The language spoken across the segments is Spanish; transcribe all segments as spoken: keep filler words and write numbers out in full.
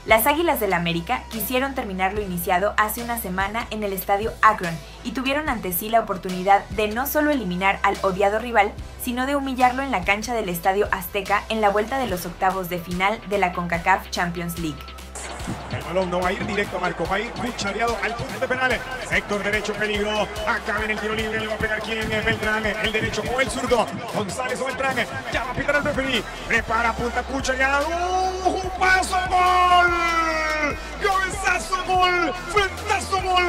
Las Águilas del América quisieron terminar lo iniciado hace una semana en el estadio Akron y tuvieron ante sí la oportunidad de no solo eliminar al odiado rival, sino de humillarlo en la cancha del Estadio Azteca en la vuelta de los octavos de final de la CONCACAF Champions League. El balón no va a ir directo a Marco, va a ir cuchareado al punto de penales. Sector derecho, peligro. Acá en el tiro libre, le va a pegar quién es Beltrán. El derecho o el zurdo. González o Beltrán. Ya va a pitar al referí. Prepara, punta, cuchareado. ¡Uh! ¡Un paso, gol! ¡Cabezazo, gol! ¡Frentazo, gol!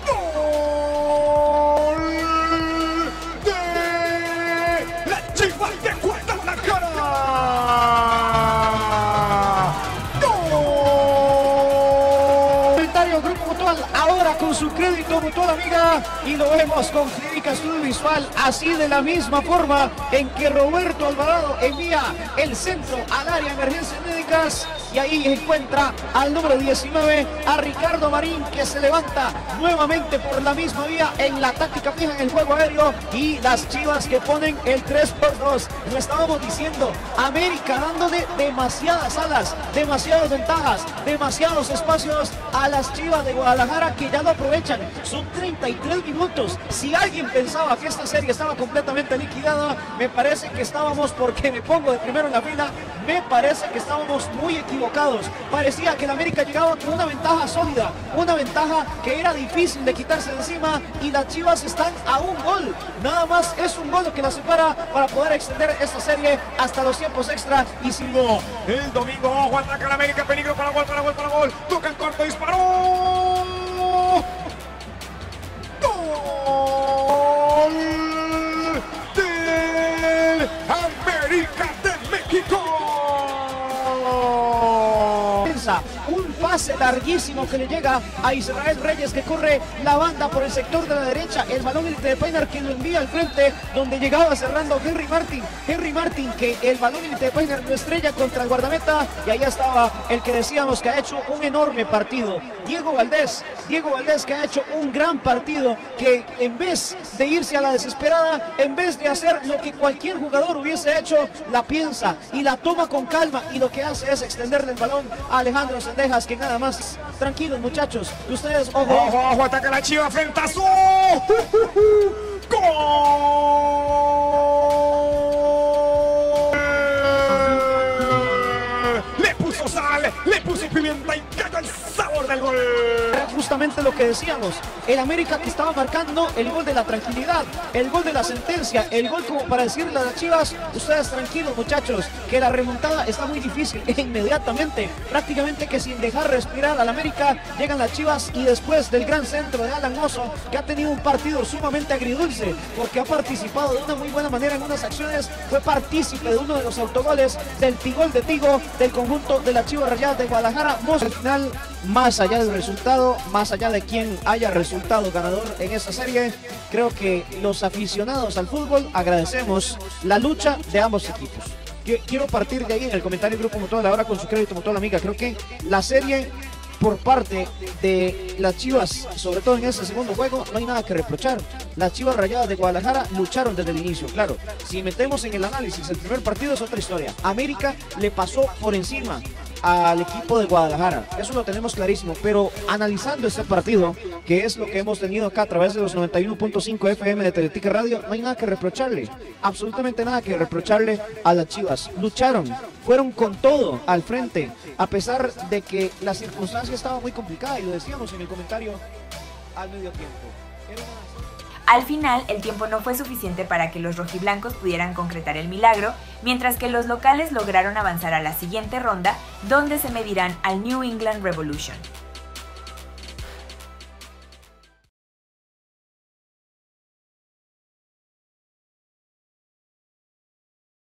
¡Gol! ¡De la Chivas de Guadalajara! Ahora con su crédito mutual amiga y lo vemos con clínica estudio visual, así de la misma forma en que Roberto Alvarado envía el centro al área de emergencias médicas y ahí encuentra al número diecinueve, a Ricardo Marín, que se levanta nuevamente por la misma vía en la táctica fija en el juego aéreo, y las Chivas que ponen el tres por dos. Lo estábamos diciendo, América dándole demasiadas alas, demasiadas ventajas, demasiados espacios a las Chivas de Guadalajara, que ya lo aprovechan. Son treinta y tres minutos. Si alguien pensaba que esta serie estaba completamente liquidada, me parece que estábamos, porque me pongo de primero en la fila, me parece que estábamos muy equivocados. Parecía que el América llegaba con una ventaja sólida, una ventaja que era difícil de quitarse de encima, y las Chivas están a un gol. Nada más es un gol lo que las separa para poder extender esta serie hasta los tiempos extra. Y si no, el domingo, ojo, ataca la América, peligro para gol, para gol, para gol. Toca el corto, disparó. ¡Gol del América de México! Un pase larguísimo que le llega a Israel Reyes, que corre la banda por el sector de la derecha. El balón el de Painter, que lo envía al frente, donde llegaba cerrando Henry Martin. Henry Martin, que el balón el de Painter lo estrella contra el guardameta, y ahí estaba el que decíamos que ha hecho un enorme partido, Diego Valdés. Diego Valdés, que ha hecho un gran partido, que en vez de irse a la desesperada, en vez de hacer lo que cualquier jugador hubiese hecho, la piensa y la toma con calma, y lo que hace es extenderle el balón a Alejandro Sendejas, que nada más. Tranquilos, muchachos, que ustedes, ojo, ojo, ojo, ataca la Chiva, frentazo. Uh, uh, uh. ¡Gol! Le puso sal, le puso pimienta y cayó el sabor del gol. Justamente lo que decíamos, el América que estaba marcando el gol de la tranquilidad, el gol de la sentencia, el gol como para decirle a las Chivas, ustedes tranquilos, muchachos, que la remontada está muy difícil. E inmediatamente, prácticamente que sin dejar respirar al América, llegan las Chivas, y después del gran centro de Alan Mozo, que ha tenido un partido sumamente agridulce, porque ha participado de una muy buena manera en unas acciones, fue partícipe de uno de los autogoles del Tigol de Tigo del conjunto de las Chivas Rayadas de Guadalajara. Mozo, al final, más allá del resultado, más allá de quién haya resultado ganador en esta serie, creo que los aficionados al fútbol agradecemos la lucha de ambos equipos. Quiero partir de ahí en el comentario Grupo Mutual ahora con su crédito mutual amiga. Creo que la serie por parte de las Chivas, sobre todo en ese segundo juego, no hay nada que reprochar. Las Chivas Rayadas de Guadalajara lucharon desde el inicio. Claro, si metemos en el análisis el primer partido es otra historia. América le pasó por encima al equipo de Guadalajara, eso lo tenemos clarísimo, pero analizando este partido, que es lo que hemos tenido acá a través de los noventa y uno punto cinco F M de Teletica Radio, no hay nada que reprocharle, absolutamente nada que reprocharle a las Chivas. Lucharon, fueron con todo al frente, a pesar de que la circunstancia estaba muy complicada, y lo decíamos en el comentario al medio tiempo. Era una... Al final, el tiempo no fue suficiente para que los rojiblancos pudieran concretar el milagro, mientras que los locales lograron avanzar a la siguiente ronda, donde se medirán al New England Revolution.